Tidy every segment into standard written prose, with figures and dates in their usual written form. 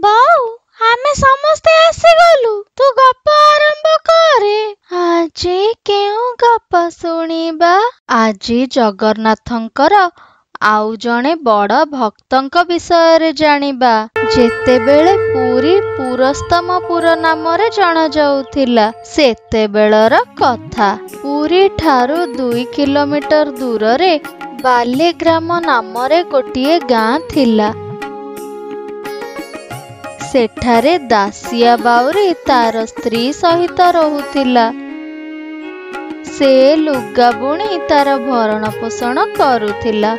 ବୋଉ ଆମେ ସମସ୍ତେ ଆସିଗଲୁ, ତୁ ଗପ ଆରମ୍ଭ କରେ। ଆଜି କେଉଁ ଗପ ଶୁଣିବା? ଆଜି ଜଗନ୍ନାଥଙ୍କର ଆଉ ଜଣେ ବଡ଼ ଭକ୍ତଙ୍କ ବିଷୟରେ ଜାଣିବା। ଯେତେବେଳେ ପୁରୀ ପୁରସ୍ତମପୁର ନାମରେ ଜଣାଯାଉଥିଲା ସେତେବେଳର କଥା। ପୁରୀ ଠାରୁ 2 କିଲୋମିଟର ଦୂରରେ ବାଲିଗ୍ରାମ ନାମରେ ଗୋଟିଏ ଗାଁ ଥିଲା। ସେଠାରେ ଦାସିଆ ବାଉରୀ ତାର ସ୍ତ୍ରୀ ସହିତ ରହୁଥିଲା। ସେ ଲୁଗା ବୁଣି ତାର ଭରଣ ପୋଷଣ କରୁଥିଲା।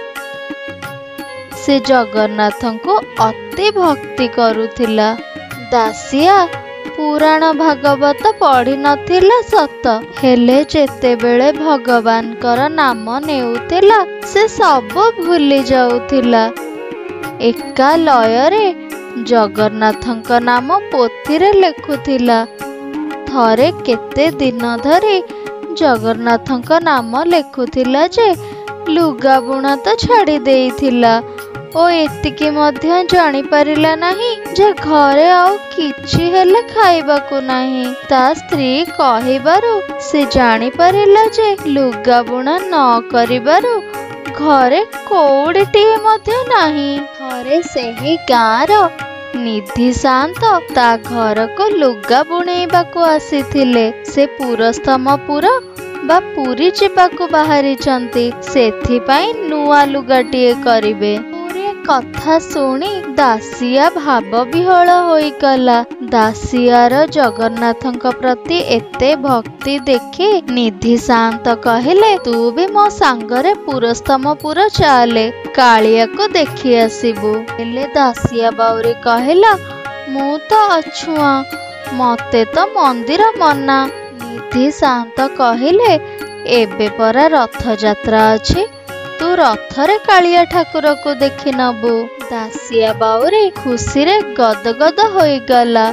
ସେ ଜଗନ୍ନାଥଙ୍କୁ ଅତି ଭକ୍ତି କରୁଥିଲା। ଦାସିଆ ପୁରାଣ ଭାଗବତ ପଢ଼ି ନଥିଲା ସତ, ହେଲେ ଯେତେବେଳେ ଭଗବାନଙ୍କର ନାମ ନେଉଥିଲା ସେ ସବୁ ଭୁଲି ଯାଉଥିଲା। ଏକା ଲୟରେ ଜଗନ୍ନାଥଙ୍କ ନାମ ପୋଥିରେ ଲେଖୁଥିଲା। ଥରେ କେତେ ଦିନ ଧରି ଜଗନ୍ନାଥଙ୍କ ନାମ ଲେଖୁଥିଲା ଯେ ଲୁଗା ବୁଣା ତ ଛାଡ଼ି ଦେଇଥିଲା ଓ ଏତିକି ମଧ୍ୟ ଜାଣିପାରିଲା ନାହିଁ ଯେ ଘରେ ଆଉ କିଛି ହେଲେ ଖାଇବାକୁ ନାହିଁ। ତା ସ୍ତ୍ରୀ କହିବାରୁ ସେ ଜାଣିପାରିଲା ଯେ ଲୁଗା ବୁଣା ନ କରିବାରୁ ଘରେ କଉଡ଼ିଟିଏ ମଧ୍ୟ ନାହିଁ। ଥରେ ସେହି ଗାଁର ନିଧି ସାଆନ୍ତ ତା ଘରକୁ ଲୁଗା ବୁଣେଇବାକୁ ଆସିଥିଲେ। ସେ ପୁରସ୍ତମପୁର ବା ପୁରୀ ଯିବାକୁ ବାହାରିଛନ୍ତି, ସେଥିପାଇଁ ନୂଆ ଲୁଗାଟିଏ କରିବେ। କଥା ଶୁଣି ଦାସିଆ ଭାବ ବିହଳ ହୋଇଗଲା। ଦାସିଆର ଜଗନ୍ନାଥଙ୍କ ପ୍ରତି ଏତେ ଭକ୍ତି ଦେଖି ନିଧି ସାଆନ୍ତ କହିଲେ, ତୁ ବି ମୋ ସାଙ୍ଗରେ ପୁରସ୍ତମପୁର ଚାଲେ, କାଳିଆକୁ ଦେଖି ଆସିବୁ। ହେଲେ ଦାସିଆ ବାଉରୀ କହିଲା, ମୁଁ ତ ଅଛୁଆଁ, ମତେ ତ ମନ୍ଦିର ମନା। ନିଧି ସାଆନ୍ତ କହିଲେ, ଏବେ ପରା ରଥଯାତ୍ରା ଅଛି, ତୁ ରଥରେ କାଳିଆ ଠାକୁରକୁ ଦେଖି ନବୁ। ଦାସିଆ ବାଉରୀ ଖୁସିରେ ଗଦଗଦ ହୋଇଗଲା।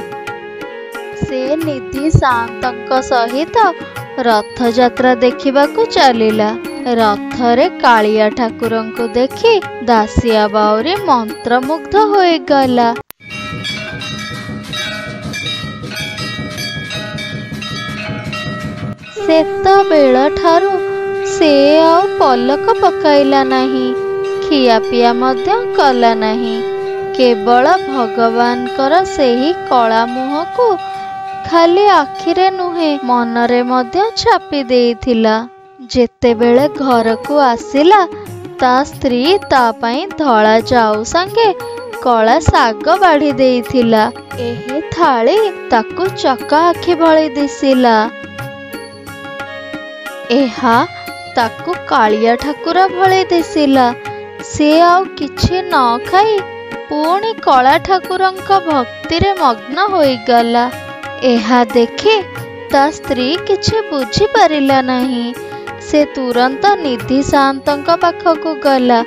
ସେ ନିଧି ସାଆନ୍ତଙ୍କ ସହିତ ରଥଯାତ୍ରା ଦେଖିବାକୁ ଚାଲିଲା। ରଥରେ କାଳିଆ ଠାକୁରଙ୍କୁ ଦେଖି ଦାସିଆ ବାଉରୀ ମନ୍ତ୍ରମୁଗ୍ଧ ହୋଇଗଲା। ସେତେବେଳଠାରୁ ସେ ଆଉ ପଲକ ପକାଇଲା ନାହିଁ, ଖିଆପିଆ ମଧ୍ୟ କଲା ନାହିଁ। କେବଳ ଭଗବାନଙ୍କର ସେହି କଳା ମୁହଁକୁ ଖାଲି ଆଖିରେ ନୁହେଁ ମନରେ ମଧ୍ୟ ଛାପି ଦେଇଥିଲା। ଯେତେବେଳେ ଘରକୁ ଆସିଲା ତା ସ୍ତ୍ରୀ ତା ପାଇଁ ଧଳା ଯାଉ ସାଙ୍ଗେ କଳା ଶାଗ ବାଢ଼ି ଦେଇଥିଲା। ଏହି ଥାଳି ତାକୁ ଚକା ଆଖି ଭଳି ଦିଶିଲା। ଏହା ତାକୁ କାଳିଆ ଠାକୁର ଭଳି ଦିଶିଲା। ସେ ଆଉ କିଛି ନ ଖାଇ ପୁଣି କଳା ଠାକୁରଙ୍କ ଭକ୍ତିରେ ମଗ୍ନ ହୋଇଗଲା। ଏହା ଦେଖି ତା ସ୍ତ୍ରୀ କିଛି ବୁଝିପାରିଲା ନାହିଁ। ସେ ତୁରନ୍ତ ନିଧି ସାଆନ୍ତଙ୍କ ପାଖକୁ ଗଲା।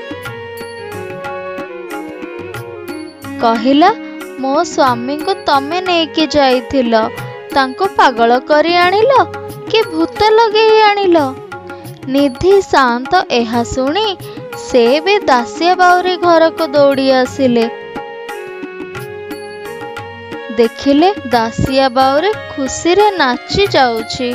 କହିଲା, ମୋ ସ୍ୱାମୀଙ୍କୁ ତମେ ନେଇକି ଯାଇଥିଲ, ତାଙ୍କୁ ପାଗଳ କରି ଆଣିଲ କି ଭୂତ ଲଗେଇ ଆଣିଲ? ନିଧି ସାଆନ୍ତ ଏହା ଶୁଣି ସେ ବି ଦାସିଆ ବାଉରୀ ଘରକୁ ଦୌଡ଼ି ଆସିଲେ। ଦେଖିଲେ ଦାସିଆ ବାଉରୀ ଖୁସିରେ ନାଚି ଯାଉଛି।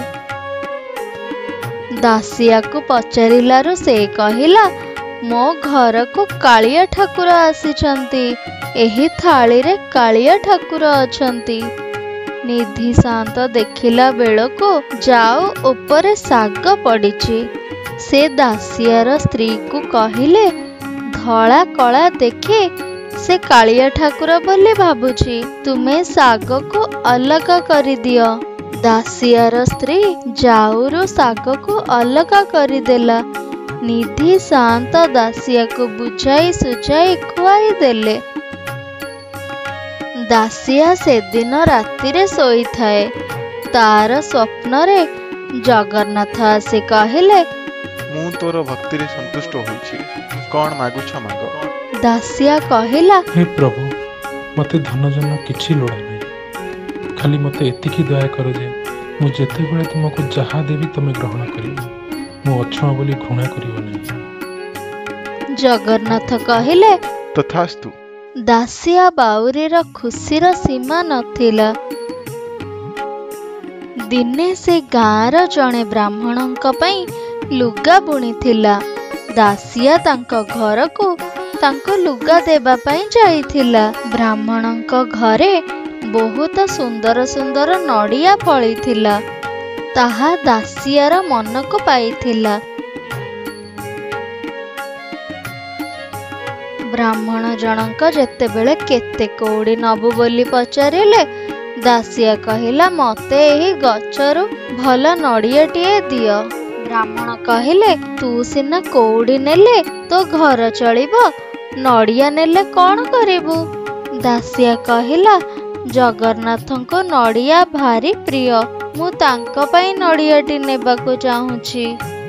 ଦାସିଆକୁ ପଚାରିଲାରୁ ସେ କହିଲା, ମୋ ଘରକୁ କାଳିଆ ଠାକୁର ଆସିଛନ୍ତି, ଏହି ଥାଳିରେ କାଳିଆ ଠାକୁର ଅଛନ୍ତି। ନିଧି ସାଆନ୍ତ ଦେଖିଲା ବେଳକୁ ଯାଉ ଉପରେ ଶାଗ ପଡ଼ିଛି। ସେ ଦାସିଆର ସ୍ତ୍ରୀକୁ କହିଲେ, ଧଳା କଳା ଦେଖି ସେ କାଳିଆ ଠାକୁର ବୋଲି ଭାବୁଛି, ତୁମେ ଶାଗକୁ ଅଲଗା କରିଦିଅ। ଦାସିଆର ସ୍ତ୍ରୀ ଯାଉରୁ ଶାଗକୁ ଅଲଗା କରିଦେଲା। ନିଧି ସାଆନ୍ତ ଦାସିଆକୁ ବୁଝାଇ ସୁଝାଇ ଖୁଆଇ ଦେଲେ। ଦାସିଆ ସେଦିନ ରାତିରେ ଶୋଇଥାଏ। ତାର ସ୍ୱପ୍ନରେ ଜଗନ୍ନାଥ ଆସି କହିଲେ, ମୁଁ ତୋର ଭକ୍ତିରେ ସନ୍ତୁଷ୍ଟ ହୋଇଛି, କଣ ମାଗୁଛ ମାଗ। ଦାସିଆ କହିଲା, ହେ ପ୍ରଭୁ, ମତେ ଧନ ଜନ କିଛି ଲୋଡ଼ା ନାହିଁ, ଖାଲି ମତେ ଏତିକି ଦୟା କର ଯେ ମୁଁ ଯେତେବେଳେ ତୁମକୁ ଯାହା ଦେବି ତମେ ଗ୍ରହଣ କରିବ, ମୁଁ ଅଛୁଆଁ ବୋଲି ଘୃଣା କରିବ ନାହିଁ। ଜଗନ୍ନାଥ କହିଲେ, ତଥାସ୍ତୁ, ଦାସିଆ ବାଉରୀର ଖୁସିର ସୀମା ନଥିଲା। ଦିନେ ସେ ଗାଁର ଜଣେ ବ୍ରାହ୍ମଣଙ୍କ ପାଇଁ ଲୁଗା ବୁଣିଥିଲା। ଦାସିଆ ତାଙ୍କ ଘରକୁ ତାଙ୍କୁ ଲୁଗା ଦେବା ପାଇଁ ଯାଇଥିଲା। ବ୍ରାହ୍ମଣଙ୍କ ଘରେ ବହୁତ ସୁନ୍ଦର ସୁନ୍ଦର ନଡ଼ିଆ ଫଳିଥିଲା। ତାହା ଦାସିଆର ମନକୁ ପାଇଥିଲା। ବ୍ରାହ୍ମଣ ଜଣଙ୍କ ଯେତେବେଳେ କେତେ କଉଡ଼ି ନବୁ ବୋଲି ପଚାରିଲେ, ଦାସିଆ କହିଲା, ମତେ ଏହି ଗଛରୁ ଭଲ ନଡ଼ିଆଟିଏ ଦିଅ। ବ୍ରାହ୍ମଣ କହିଲେ, ତୁ ସିନା କଉଡ଼ି ନେଲେ ତୋ ଘର ଚଳିବ, ନଡ଼ିଆ ନେଲେ କଣ କରିବୁ? ଦାସିଆ କହିଲା, ଜଗନ୍ନାଥଙ୍କୁ ନଡ଼ିଆ ଭାରି ପ୍ରିୟ, ମୁଁ ତାଙ୍କ ପାଇଁ ନଡ଼ିଆଟି ନେବାକୁ ଚାହୁଁଛି।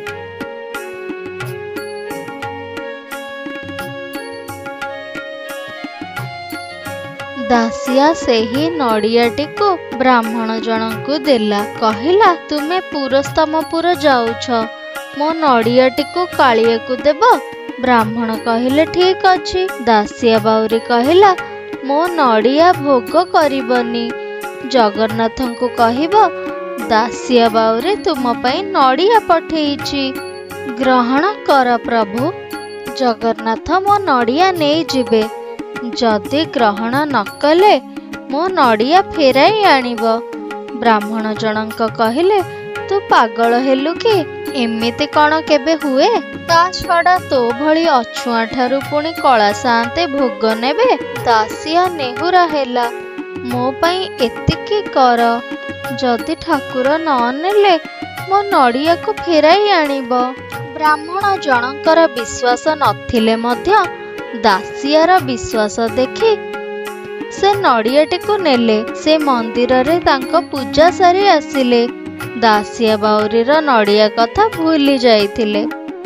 ଦାସିଆ ସେହି ନଡ଼ିଆଟିକୁ ବ୍ରାହ୍ମଣ ଜଣଙ୍କୁ ଦେଲା। କହିଲା, ତୁମେ ପୁରସ୍ତମପୁର ଯାଉଛ, ମୋ ନଡ଼ିଆଟିକୁ କାଳିଆକୁ ଦେବ? ବ୍ରାହ୍ମଣ କହିଲେ, ଠିକ୍ ଅଛି। ଦାସିଆ ବାଉରୀ କହିଲା, ମୋ ନଡ଼ିଆ ଭୋଗ କରିବନି, ଜଗନ୍ନାଥଙ୍କୁ କହିବ ଦାସିଆ ବାଉରୀ ତୁମ ପାଇଁ ନଡ଼ିଆ ପଠେଇଛି, ଗ୍ରହଣ କର ପ୍ରଭୁ। ଜଗନ୍ନାଥ ମୋ ନଡ଼ିଆ ନେଇଯିବେ। ଯଦି ଗ୍ରହଣ ନ କଲେ ମୋ ନଡ଼ିଆ ଫେରାଇ ଆଣିବ। ବ୍ରାହ୍ମଣ ଜଣଙ୍କ କହିଲେ, ତୁ ପାଗଳ ହେଲୁ କି? ଏମିତି କଣ କେବେ ହୁଏ? ତା ଛଡ଼ା ତୋ ଭଳି ଅଛୁଆଁ ଠାରୁ ପୁଣି କଳା ସାଆନ୍ତେ ଭୋଗ ନେବେ? ଦାସିଆ ନେହୁରା ହେଲା, ମୋ ପାଇଁ ଏତିକି କର, ଯଦି ଠାକୁର ନ ନେଲେ ମୋ ନଡ଼ିଆକୁ ଫେରାଇ ଆଣିବ। ବ୍ରାହ୍ମଣ ଜଣଙ୍କର ବିଶ୍ୱାସ ନଥିଲେ ମଧ୍ୟ ଦାସିଆର ବିଶ୍ୱାସ ଦେଖି ସେ ନଡ଼ିଆଟିକୁ ନେଲେ। ସେ ମନ୍ଦିରରେ ତାଙ୍କ ପୂଜା ସାରି ଆସିଲେ। ଦାସିଆ ବାଉରୀର ନଡ଼ିଆ କଥା ଭୁଲି ଯାଇଥିଲେ।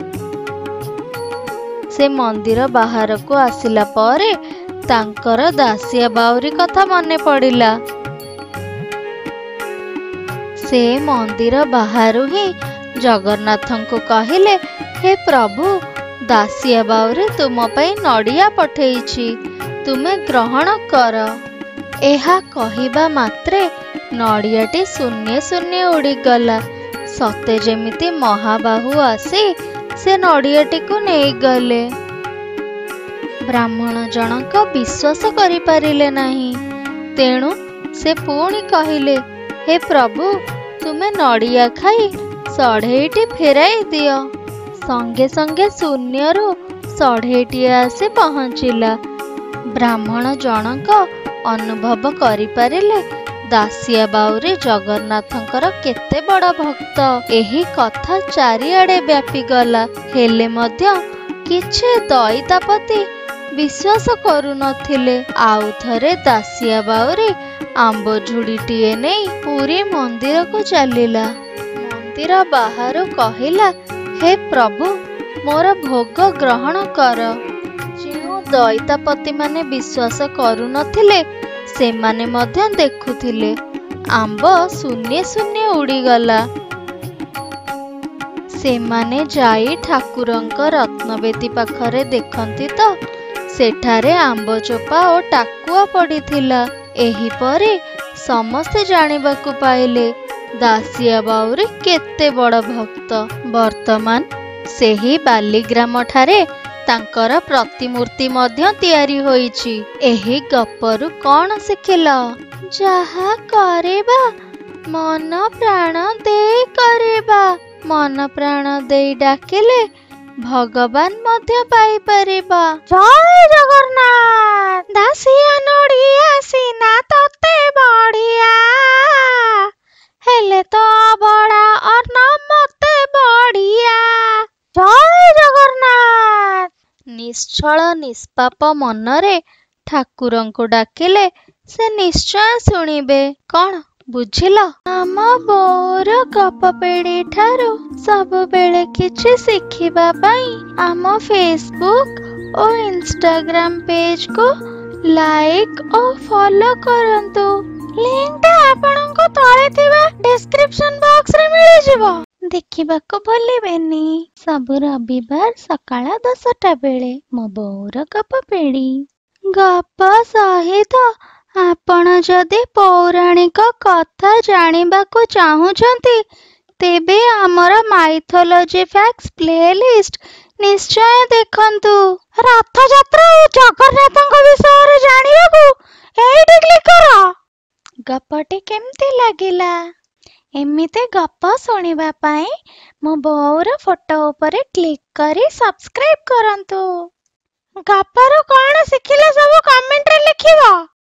ସେ ମନ୍ଦିର ବାହାରକୁ ଆସିଲା ପରେ ତାଙ୍କର ଦାସିଆ ବାଉରୀ କଥା ମନେ ପଡ଼ିଲା। ସେ ମନ୍ଦିର ବାହାରୁ ହିଁ ଜଗନ୍ନାଥଙ୍କୁ କହିଲେ, ହେ ପ୍ରଭୁ, ଦାସିଆ ବାଉରୀ ତୁମ ପାଇଁ ନଡ଼ିଆ ପଠେଇଛି, ତୁମେ ଗ୍ରହଣ କର। ଏହା କହିବା ମାତ୍ରେ ନଡ଼ିଆଟି ଶୂନ୍ୟେ ଶୂନ୍ୟେ ଉଡ଼ିଗଲା। ସତେ ଯେମିତି ମହାବାହୁ ଆସି ସେ ନଡ଼ିଆଟିକୁ ନେଇଗଲେ। ବ୍ରାହ୍ମଣ ଜଣକ ବିଶ୍ୱାସ କରିପାରିଲେ ନାହିଁ। ତେଣୁ ସେ ପୁଣି କହିଲେ, ହେ ପ୍ରଭୁ, ତୁମେ ନଡ଼ିଆ ଖାଇ ସଢ଼େଇଟି ଫେରାଇ ଦିଅ। ସଙ୍ଗେ ସଙ୍ଗେ ଶୂନ୍ୟରୁ ସଢ଼େଇଟିଏ ଆସି ପହଞ୍ଚିଲା। ବ୍ରାହ୍ମଣ ଜଣକ ଅନୁଭବ କରିପାରିଲେ ଦାସିଆ ବାଉରୀ ଜଗନ୍ନାଥଙ୍କର କେତେ ବଡ଼ ଭକ୍ତ। ଏହି କଥା ଚାରିଆଡ଼େ ବ୍ୟାପିଗଲା। ହେଲେ ମଧ୍ୟ କିଛି ଦଇତାପତି ବିଶ୍ୱାସ କରୁନଥିଲେ। ଆଉ ଥରେ ଦାସିଆ ବାଉରୀ ଆମ୍ବ ଝୁଡ଼ିଟିଏ ନେଇ ପୁରୀ ମନ୍ଦିରକୁ ଚାଲିଲା। ମନ୍ଦିର ବାହାରୁ କହିଲା, ହେ ପ୍ରଭୁ, ମୋର ଭୋଗ ଗ୍ରହଣ କର। ଯେଉଁ ଦଇତାପତିମାନେ ବିଶ୍ୱାସ କରୁନଥିଲେ ସେମାନେ ମଧ୍ୟ ଦେଖୁଥିଲେ। ଆମ୍ବ ଶୂନ୍ୟେ ଶୂନ୍ୟେ ଉଡ଼ିଗଲା। ସେମାନେ ଯାଇ ଠାକୁରଙ୍କ ରତ୍ନବେଦୀ ପାଖରେ ଦେଖନ୍ତି ତ ସେଠାରେ ଆମ୍ବ ଚୋପା ଓ ଟାକୁଆ ପଡ଼ିଥିଲା। ଏହିପରି ସମସ୍ତେ ଜାଣିବାକୁ ପାଇଲେ ଦାସିଆ ବାଉରୀ କେତେ ବଡ଼ ଭକ୍ତ। ବର୍ତ୍ତମାନ ସେହି ବାଲିଗ୍ରାମ ଠାରେ ତାଙ୍କର ପ୍ରତିମୂର୍ତ୍ତି ମଧ୍ୟ ତିଆରି ହୋଇଛି। ଏହି ଗପରୁ କଣ ଶିଖିଲ? ଯାହା କରିବା ମନ ପ୍ରାଣ ଦେଇ କରିବା। ମନ ପ୍ରାଣ ଦେଇ ଡାକିଲେ ଭଗବାନ ମଧ୍ୟ ପାଇପାରିବା। ଜୟ ଜଗନ୍ନାଥ। ଦାସିଆ ନଡ଼ିଆ ସିନା ତତେ ବଢିଆ, ହେଲେ ତ ଅବଢା ଅନ୍ନ ମତେ ବଢିଆ। ଜୟ ଜଗନ୍ନାଥ। ନିଶ୍ଚଳ ନିଷ୍ପାପ ମନରେ ଠାକୁରଙ୍କୁ ଡାକିଲେ ସେ ନିଶ୍ଚୟ ଶୁଣିବେ। କଣ ବୁଝିଲ? ଆମ ବୋଉର ଗପ ପିଢ଼ି ଠାରୁ ସବୁବେଳେ କିଛି ଶିଖିବା ପାଇଁ ଆମ ଫେସବୁକ୍ ଓ ଇନଷ୍ଟାଗ୍ରାମ ପେଜକୁ ଲାଇକ୍ ଓ ଫଲୋ କରନ୍ତୁ। ଲିଙ୍କଟା ଆପଣଙ୍କୁ ତଳେ ଥିବା ଡେସ୍କ୍ରିପସନ ବକ୍ସରେ ମିଳିଯିବ। ଦେଖିବାକୁ ଭୁଲିବେନି। ସବୁ ରବିବାର ସକାଳ 10ଟା ବେଳେ ମୋ ବୋଉର ଗପ ପିଢ଼ି। ଗପ ସହିତ ଆପଣ ଯଦି ପୌରାଣିକ କଥା ଜାଣିବାକୁ ଚାହୁଁଛନ୍ତି ତେବେ ଆମର ମାଇଥୋଲୋଜି ଫ୍ୟାକ୍ସ ପ୍ଲେଲିଷ୍ଟ ନିଶ୍ଚୟ ଦେଖନ୍ତୁ। ରଥଯାତ୍ରା ଓ ଜଗନ୍ନାଥଙ୍କ ବିଷୟରେ ଜାଣିବାକୁ ଏଇଠି କ୍ଲିକ୍ କର। ଗପଟି କେମିତି ଲାଗିଲା? ଏମିତି ଗପ ଶୁଣିବା ପାଇଁ ମୋ ବୋଉର ଫଟୋ ଉପରେ କ୍ଲିକ୍ କରି ସବସ୍କ୍ରାଇବ୍ କରନ୍ତୁ। ଗପରୁ କ'ଣ ଶିଖିଲେ ସବୁ କମେଣ୍ଟରେ ଲେଖିବ।